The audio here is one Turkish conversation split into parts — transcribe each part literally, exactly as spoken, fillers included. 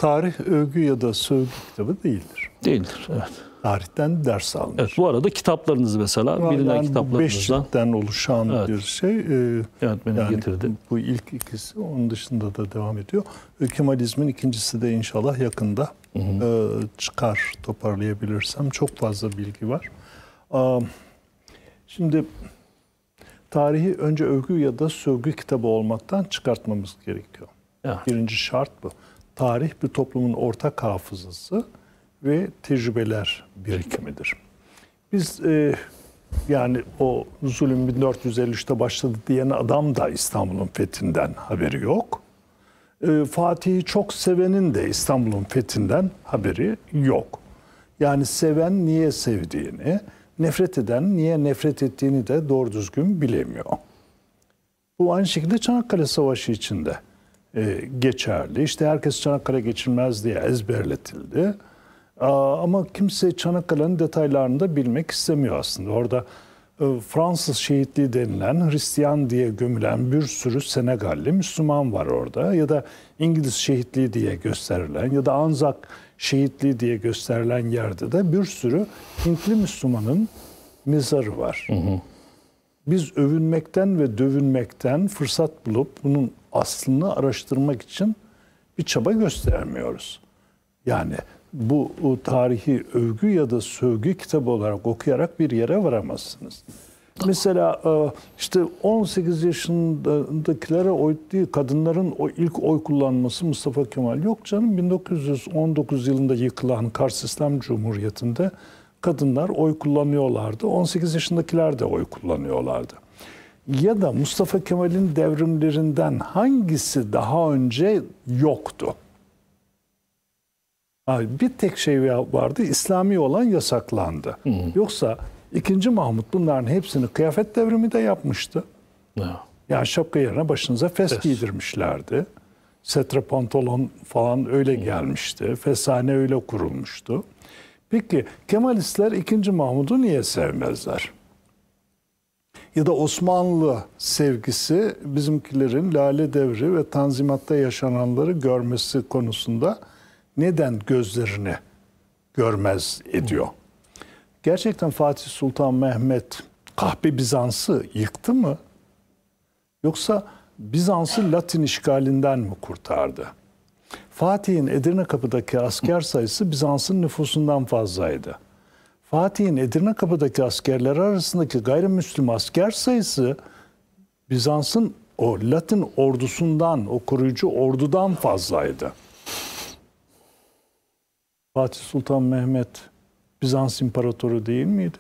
tarih övgü ya da sövgü kitabı değildir. Değildir, evet. Tarihten ders alınır. Evet, bu arada kitaplarınız mesela, yani bilinen yani kitaplarınızdan. Beş ciltten oluşan evet. bir şey. Ee, evet, beni yani getirdi. Bu ilk ikisi, onun dışında da devam ediyor. Kemalizmin ikincisi de inşallah yakında hı hı. E, çıkar, toparlayabilirsem. Çok fazla bilgi var. Ee, şimdi tarihi önce övgü ya da sövgü kitabı olmaktan çıkartmamız gerekiyor. Evet. Birinci şart bu. Tarih bir toplumun ortak hafızası ve tecrübeler birikimidir. Biz e, yani o zulüm bin dört yüz elli üçte başladı diyen adam da İstanbul'un fethinden haberi yok. E, Fatih'i çok sevenin de İstanbul'un fethinden haberi yok. Yani seven niye sevdiğini, nefret eden niye nefret ettiğini de doğru düzgün bilemiyor. Bu aynı şekilde Çanakkale Savaşı içinde e, geçerli. İşte herkes Çanakkale geçilmez diye ezberletildi. Ama kimse Çanakkale'nin detaylarını da bilmek istemiyor aslında. Orada Fransız şehitliği denilen, Hristiyan diye gömülen bir sürü Senegalli Müslüman var orada. Ya da İngiliz şehitliği diye gösterilen ya da Anzak şehitliği diye gösterilen yerde de bir sürü Hintli Müslümanın mezarı var. Hı hı. Biz övünmekten ve dövünmekten fırsat bulup bunun aslını araştırmak için bir çaba göstermiyoruz. Yani bu tarihi övgü ya da sövgü kitabı olarak okuyarak bir yere varamazsınız. Mesela işte on sekiz yaşındakilere oy değil, kadınların o ilk oy kullanması Mustafa Kemal. Yok canım, bin dokuz yüz on dokuz yılında yıkılan Kars İslam Cumhuriyeti'nde kadınlar oy kullanıyorlardı. on sekiz yaşındakiler de oy kullanıyorlardı. Ya da Mustafa Kemal'in devrimlerinden hangisi daha önce yoktu? Bir tek şey vardı, İslami olan yasaklandı. Hı. Yoksa ikinci Mahmut bunların hepsini kıyafet devrimi de yapmıştı. Hı. Yani şapka yerine başınıza fes evet. giydirmişlerdi. Setre pantolon falan öyle Hı. gelmişti. Fesane öyle kurulmuştu. Peki Kemalistler ikinci Mahmud'u niye sevmezler? Ya da Osmanlı sevgisi bizimkilerin Lale Devri ve Tanzimat'ta yaşananları görmesi konusunda neden gözlerini görmez ediyor? Gerçekten Fatih Sultan Mehmet kahpe Bizans'ı yıktı mı? Yoksa Bizans'ı Latin işgalinden mi kurtardı? Fatih'in Edirne Kapı'daki asker sayısı Bizans'ın nüfusundan fazlaydı. Fatih'in Edirne Kapı'daki askerler arasındaki gayrimüslim asker sayısı Bizans'ın o Latin ordusundan, o koruyucu ordudan fazlaydı. Fatih Sultan Mehmet Bizans İmparatoru değil miydi?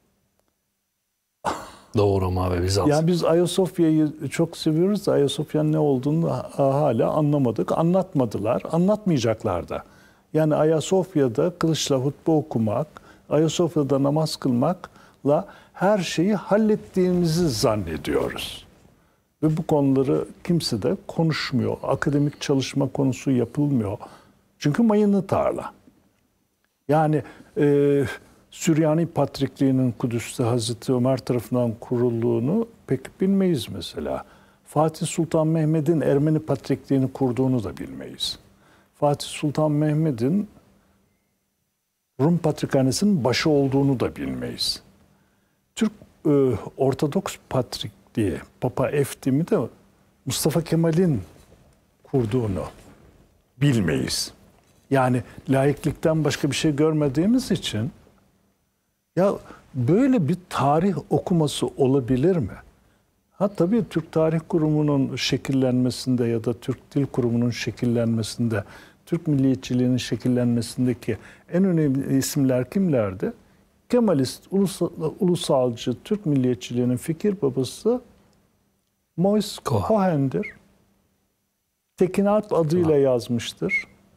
Doğru ama abi, Bizans. Yani biz Ayasofya'yı çok seviyoruz da Ayasofya'nın ne olduğunu hala anlamadık. Anlatmadılar, anlatmayacaklar da. Yani Ayasofya'da kılıçla hutbe okumak, Ayasofya'da namaz kılmakla her şeyi hallettiğimizi zannediyoruz. Ve bu konuları kimse de konuşmuyor. Akademik çalışma konusu yapılmıyor. Çünkü mayınlı tarla. Yani e, Süryani Patrikliği'nin Kudüs'te Hazreti Ömer tarafından kurulduğunu pek bilmeyiz mesela. Fatih Sultan Mehmet'in Ermeni Patrikliğini kurduğunu da bilmeyiz. Fatih Sultan Mehmet'in Rum Patrikhanesi'nin başı olduğunu da bilmeyiz. Türk e, Ortodoks Patrikliği, Papa Eftim'i de Mustafa Kemal'in kurduğunu bilmeyiz. Yani laiklikten başka bir şey görmediğimiz için ya böyle bir tarih okuması olabilir mi? Ha tabii Türk Tarih Kurumu'nun şekillenmesinde ya da Türk Dil Kurumu'nun şekillenmesinde, Türk milliyetçiliğinin şekillenmesindeki en önemli isimler kimlerdi? Kemalist, ulusal, ulusalcı Türk milliyetçiliğinin fikir babası Mois Cohen'dir. Tekin Alp adıyla yazmıştır.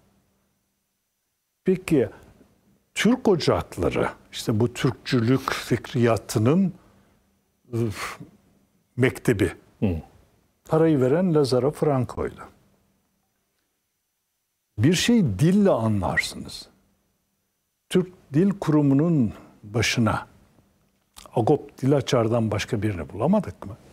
Peki Türk ocakları, işte bu Türkçülük fikriyatının üf, mektebi. Hı. Parayı veren Lazaro Franco'ydu. Bir şey dille anlarsınız. Türk Dil Kurumu'nun başına Agop Dilaçar'dan başka birini bulamadık mı?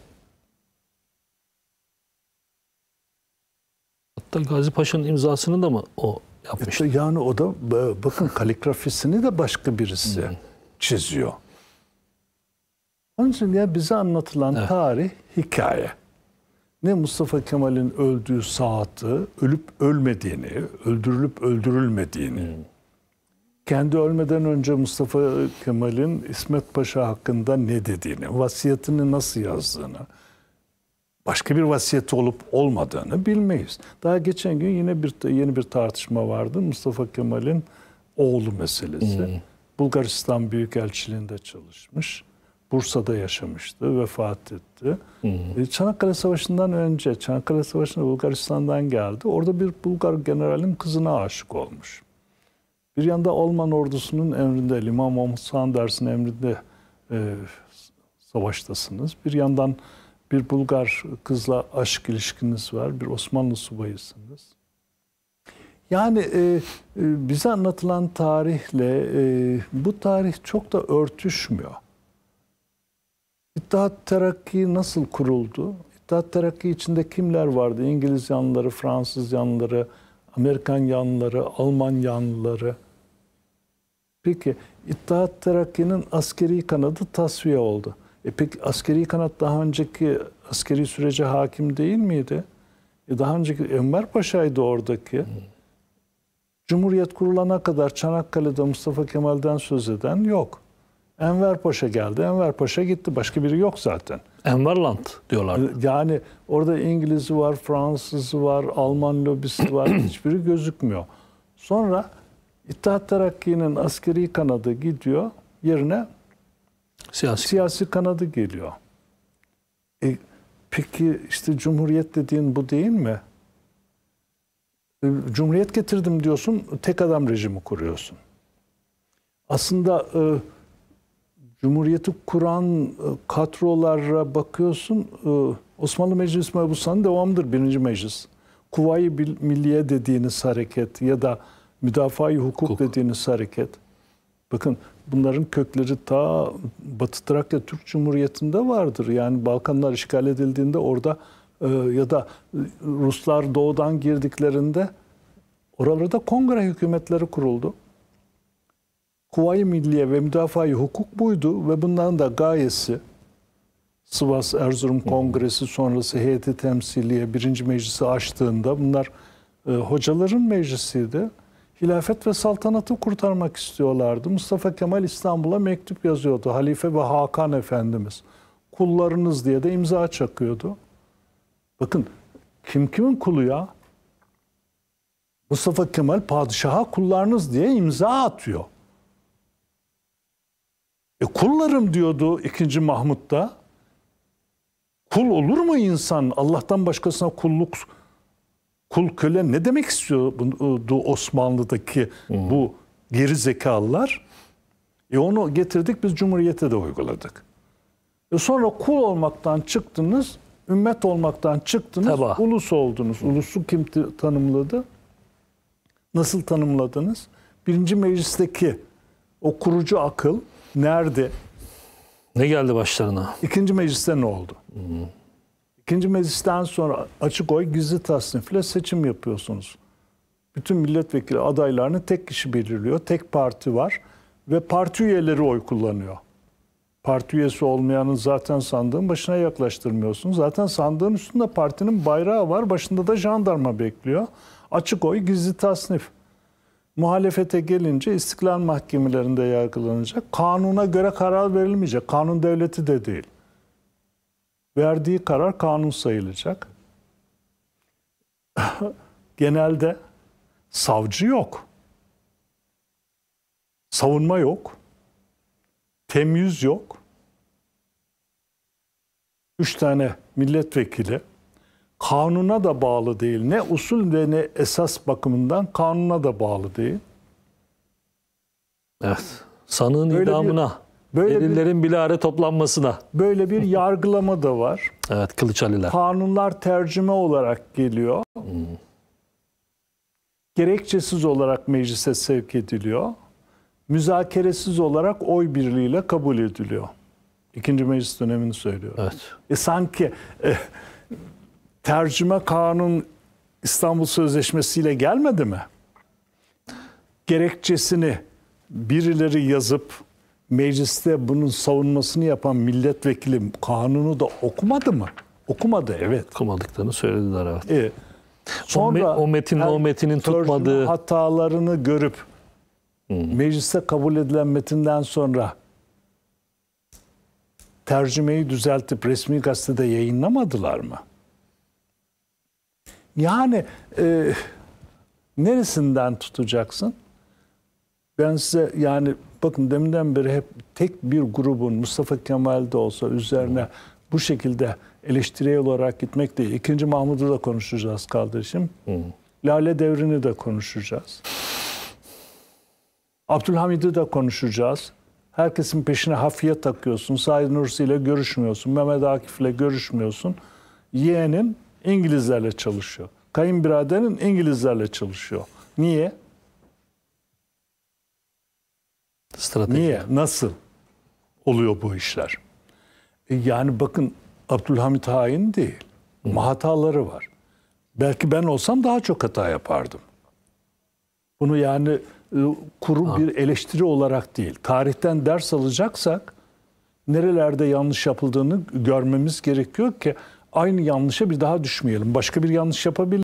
Hatta Gazi Paşa'nın imzasını da mı o yapmıştı. İşte yani o da bakın kaligrafisini de başka birisi çiziyor. Onun için ya bize anlatılan evet. tarih hikaye. Ne Mustafa Kemal'in öldüğü saati, ölüp ölmediğini, öldürülüp öldürülmediğini, hmm. kendi ölmeden önce Mustafa Kemal'in İsmet Paşa hakkında ne dediğini, vasiyetini nasıl yazdığını, başka bir vasiyeti olup olmadığını bilmeyiz. Daha geçen gün yine bir yeni bir tartışma vardı. Mustafa Kemal'in oğlu meselesi. Hmm. Bulgaristan Büyükelçiliğinde çalışmış. Bursa'da yaşamıştı, vefat etti. Hmm. Çanakkale Savaşı'ndan önce, Çanakkale Savaşı'nda Bulgaristan'dan geldi. Orada bir Bulgar generalin kızına aşık olmuş. Bir yanda Alman ordusunun emrinde, Liman Mahmut Sanders'in emrinde e, savaştasınız. Bir yandan bir Bulgar kızla aşk ilişkiniz var, bir Osmanlı subayısınız. Yani e, e, bize anlatılan tarihle e, bu tarih çok da örtüşmüyor. İttihat Terakki nasıl kuruldu? İttihat Terakki içinde kimler vardı? İngiliz yanlıları, Fransız yanlıları, Amerikan yanlıları, Alman yanlıları. Peki İttihat Terakki'nin askeri kanadı tasfiye oldu. E peki askeri kanat daha önceki askeri sürece hakim değil miydi? E daha önceki Enver Paşa'ydı oradaki. Hmm. Cumhuriyet kurulana kadar Çanakkale'de Mustafa Kemal'den söz eden yok. Enver Paşa geldi, Enver Paşa gitti. Başka biri yok zaten. Enverland diyorlar. Yani orada İngiliz'i var, Fransız'ı var, Alman lobisi var. Hiçbiri gözükmüyor. Sonra İttihat Terakki'nin askeri kanadı gidiyor. Yerine siyasi, siyasi kanadı geliyor. E, peki işte Cumhuriyet dediğin bu değil mi? E, Cumhuriyet getirdim diyorsun, tek adam rejimi kuruyorsun. Aslında e, Cumhuriyeti kuran kadrolara bakıyorsun, Osmanlı Meclisi Mebusan'ın devamıdır birinci meclis. Kuvayi Milliye dediğiniz hareket ya da Müdafaa-i Hukuk, Hukuk dediğiniz hareket. Bakın bunların kökleri ta Batı Trakya Türk Cumhuriyeti'nde vardır. Yani Balkanlar işgal edildiğinde orada ya da Ruslar doğudan girdiklerinde oralarda kongre hükümetleri kuruldu. Kuvayi Milliye ve Müdafaa-i Hukuk buydu ve bunların da gayesi Sivas Erzurum Kongresi sonrası heyeti temsiliye birinci meclisi açtığında bunlar e, hocaların meclisiydi. Hilafet ve saltanatı kurtarmak istiyorlardı. Mustafa Kemal İstanbul'a mektup yazıyordu. Halife ve Hakan Efendimiz. Kullarınız diye de imza çakıyordu. Bakın kim kimin kulu ya? Mustafa Kemal padişaha kullarınız diye imza atıyor. E kullarım diyordu ikinci Mahmut'ta. Kul olur mu insan? Allah'tan başkasına kulluk, kul köle ne demek istiyordu Osmanlı'daki hmm. bu geri zekalılar? E onu getirdik biz Cumhuriyet'e de uyguladık. E sonra kul olmaktan çıktınız, ümmet olmaktan çıktınız, Teba. ulus oldunuz. Ulusu kim tanımladı? Nasıl tanımladınız? Birinci meclisteki o kurucu akıl nerede? Ne geldi başlarına? İkinci mecliste ne oldu? Hmm. İkinci meclisten sonra açık oy gizli tasnifle seçim yapıyorsunuz. Bütün milletvekili adaylarını tek kişi belirliyor. Tek parti var ve parti üyeleri oy kullanıyor. Parti üyesi olmayanın zaten sandığın başına yaklaştırmıyorsun. Zaten sandığın üstünde partinin bayrağı var. Başında da jandarma bekliyor. Açık oy gizli tasnif. Muhalefete gelince istiklal mahkemelerinde yargılanacak. Kanuna göre karar verilmeyecek. Kanun devleti de değil. Verdiği karar kanun sayılacak. Genelde savcı yok. Savunma yok. Temyiz yok. Üç tane milletvekili. Kanuna da bağlı değil. Ne usul ve ne esas bakımından kanuna da bağlı değil. Evet. Sanığın böyle idamına, bir, böyle delillerin bir, bilahare toplanmasına. Böyle bir yargılama da var. Evet, Kılıçhaliler. Kanunlar tercüme olarak geliyor. Hmm. Gerekçesiz olarak meclise sevk ediliyor. Müzakeresiz olarak oy birliğiyle kabul ediliyor. İkinci meclis dönemini söylüyorum. Evet. E sanki e, tercüme kanun İstanbul Sözleşmesi ile gelmedi mi? gerekçesini birileri yazıp mecliste bunun savunmasını yapan milletvekili kanunu da okumadı mı? Okumadı, evet. Okumadıklarını söylediler, evet. evet. Sonra o, metin, o metinin tutmadığı hatalarını görüp hmm. mecliste kabul edilen metinden sonra tercümeyi düzeltip resmi gazetede yayınlamadılar mı? Yani e, neresinden tutacaksın? Ben size yani bakın deminden beri hep tek bir grubun Mustafa Kemal'de olsa üzerine hmm. bu şekilde eleştirel olarak gitmek değil. İkinci Mahmud'u da konuşacağız kardeşim. Hmm. Lale Devri'ni de konuşacağız. Abdülhamid'i de konuşacağız. Herkesin peşine hafiye takıyorsun. Said Nursi ile görüşmüyorsun. Mehmet Akif ile görüşmüyorsun. Yeğenin İngilizlerle çalışıyor. Kayınbiraderin İngilizlerle çalışıyor. Niye? Strateji. Niye? Nasıl oluyor bu işler? E yani bakın Abdülhamit hain değil. Hı. Ama hataları var. Belki ben olsam daha çok hata yapardım. Bunu yani kuru ha. bir eleştiri olarak değil. Tarihten ders alacaksak nerelerde yanlış yapıldığını görmemiz gerekiyor ki aynı yanlışa bir daha düşmeyelim. Başka bir yanlış yapabilir.